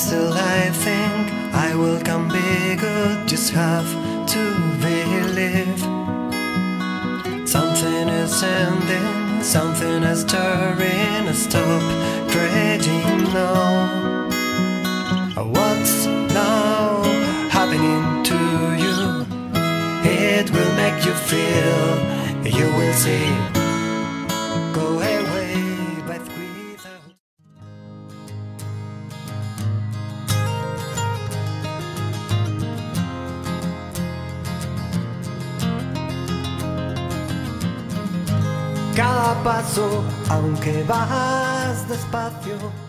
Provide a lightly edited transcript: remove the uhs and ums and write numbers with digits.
still I think I will come bigger. Just have to believe. Something is ending, something is stirring. Stop trading now. What's now happening to you? It will make you feel, you will see. Go away, but without. Cada paso, aunque vas despacio,